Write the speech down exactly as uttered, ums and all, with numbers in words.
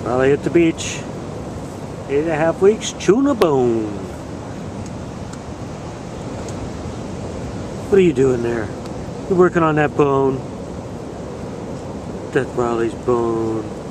Riley at the beach. Eight and a half weeks, chewing a bone. What are you doing there? You're working on that bone. That's Riley's bone.